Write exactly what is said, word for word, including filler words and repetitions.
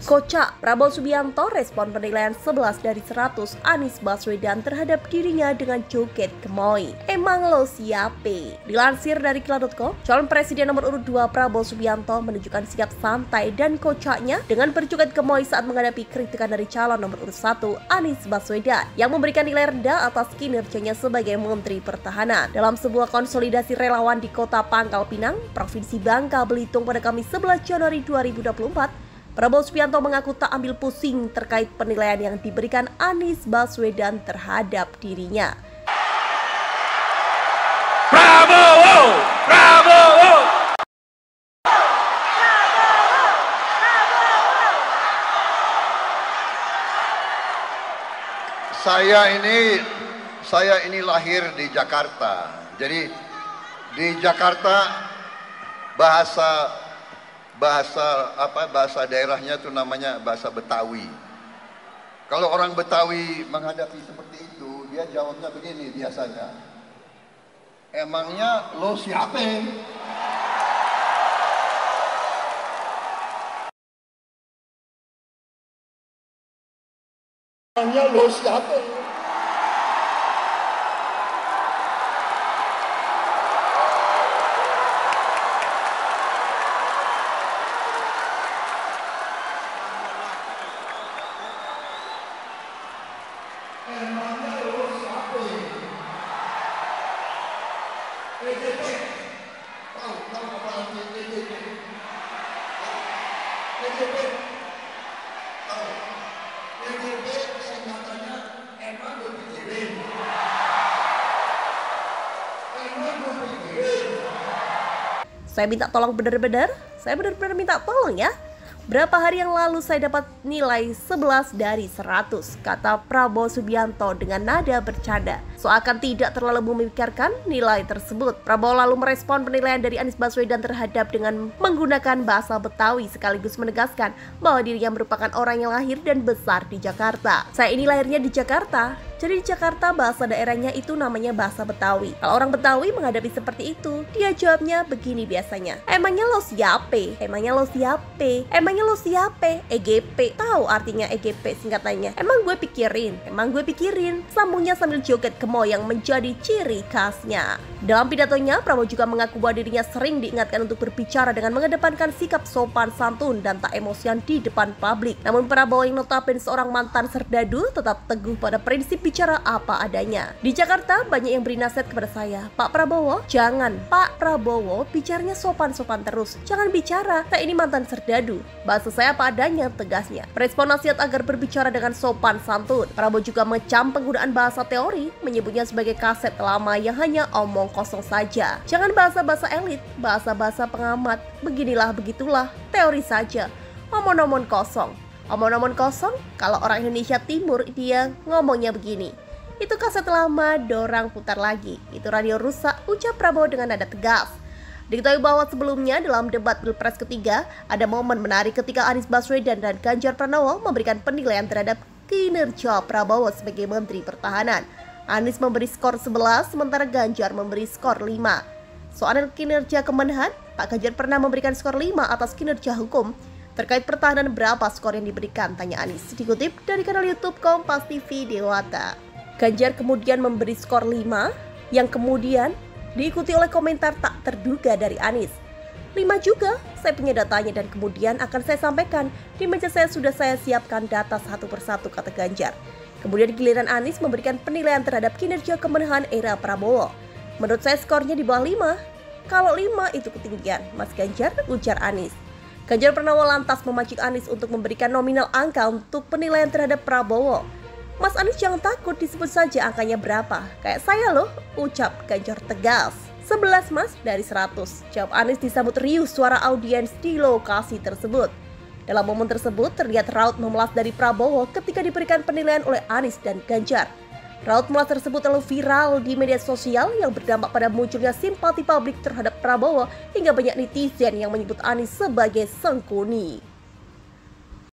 Kocak, Prabowo Subianto respon penilaian sebelas dari seratus Anies Baswedan terhadap dirinya dengan joget gemoy. Emang lo siape? Dilansir dari kilat titik com, calon presiden nomor urut dua Prabowo Subianto menunjukkan sikap santai dan kocaknya dengan berjoget gemoy saat menghadapi kritikan dari calon nomor urut satu Anies Baswedan yang memberikan nilai rendah atas kinerjanya sebagai Menteri Pertahanan. Dalam sebuah konsolidasi relawan di Kota Pangkal Pinang, Provinsi Bangka Belitung pada Kamis sebelas Januari dua ribu dua puluh empat, Prabowo Subianto mengaku tak ambil pusing terkait penilaian yang diberikan Anies Baswedan terhadap dirinya. Prabowo! Prabowo! Saya ini saya ini lahir di Jakarta. Jadi di Jakarta bahasa bahasa apa bahasa daerahnya itu namanya bahasa Betawi. Kalau orang Betawi menghadapi seperti itu, dia jawabnya begini biasanya. Emangnya lo siapa? Emangnya lo siapa? Emangnya lo siapa? E G P. Tahu, tahu apa arti E G P? E G P. Tahu. E G P singkatannya emang gue pikirin. Emang gue pikirin. Saya minta tolong benar-benar, saya benar-benar minta tolong ya. Berapa hari yang lalu saya dapat nilai sebelas dari seratus, kata Prabowo Subianto dengan nada bercanda. Seakan tidak terlalu memikirkan nilai tersebut, Prabowo lalu merespon penilaian dari Anies Baswedan terhadap dengan menggunakan bahasa Betawi sekaligus menegaskan bahwa dirinya merupakan orang yang lahir dan besar di Jakarta. Saya ini lahirnya di Jakarta, jadi di Jakarta bahasa daerahnya itu namanya bahasa Betawi. Kalau orang Betawi menghadapi seperti itu, dia jawabnya begini biasanya. Emangnya lo siape? Emangnya lo siape? Emangnya lo siape? E G P. Tahu artinya E G P singkatannya? Emang gue pikirin? Emang gue pikirin? Sambungnya sambil joget gemoy yang menjadi ciri khasnya. Dalam pidatonya, Prabowo juga mengaku bahwa dirinya sering diingatkan untuk berbicara dengan mengedepankan sikap sopan santun dan tak emosian di depan publik. Namun Prabowo yang notabene seorang mantan serdadu tetap teguh pada prinsip bicara apa adanya. Di Jakarta banyak yang beri nasihat kepada saya, Pak Prabowo, jangan, Pak Prabowo bicaranya sopan-sopan terus, jangan bicara, saya ini mantan serdadu. Bahasa saya apa adanya, tegasnya. Merespon nasihat agar berbicara dengan sopan santun, Prabowo juga mengecam penggunaan bahasa teori, menyebutnya sebagai kaset lama yang hanya omong kosong saja. Jangan bahasa-bahasa elit, bahasa-bahasa pengamat, beginilah begitulah, teori saja, omong-omong kosong. Omong-omong kosong, kalau orang Indonesia Timur dia ngomongnya begini. Itu kaset lama, dorang putar lagi. Itu radio rusak, ucap Prabowo dengan nada tegas. Diketahui bahwa sebelumnya dalam debat Pilpres ketiga, ada momen menarik ketika Anies Baswedan dan Ganjar Pranowo memberikan penilaian terhadap kinerja Prabowo sebagai Menteri Pertahanan. Anies memberi skor sebelas, sementara Ganjar memberi skor lima. Soal kinerja Kemenhan, Pak Ganjar pernah memberikan skor lima atas kinerja hukum. Terkait pertahanan berapa skor yang diberikan, tanya Anies. Dikutip dari kanal YouTube Kompas T V Dewata. Ganjar kemudian memberi skor lima, yang kemudian diikuti oleh komentar tak terduga dari Anies. lima juga, saya punya datanya dan kemudian akan saya sampaikan. Di meja saya sudah saya siapkan data satu persatu, kata Ganjar. Kemudian giliran Anies memberikan penilaian terhadap kinerja Kemenhan era Prabowo. Menurut saya skornya di bawah lima. Kalau lima itu ketinggian, Mas Ganjar, ujar Anies. Ganjar Pranowo lantas memancing Anies untuk memberikan nominal angka untuk penilaian terhadap Prabowo. Mas Anies jangan takut, disebut saja angkanya berapa. Kayak saya loh, ucap Ganjar tegas. sebelas mas dari seratus, jawab Anies disambut riuh suara audiens di lokasi tersebut. Dalam momen tersebut terlihat raut memelas dari Prabowo ketika diberikan penilaian oleh Anies dan Ganjar. Raut melas tersebut lalu viral di media sosial yang berdampak pada munculnya simpati publik terhadap Prabowo hingga banyak netizen yang menyebut Anies sebagai sengkuni.